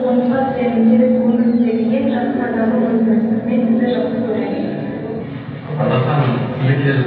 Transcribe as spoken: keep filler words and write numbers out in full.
қуанышқа түсемін, себебі өмірімдегі ең жақын адамым өзіңсіз. Мен сізді жақсы көремін. Ата ханым, сізге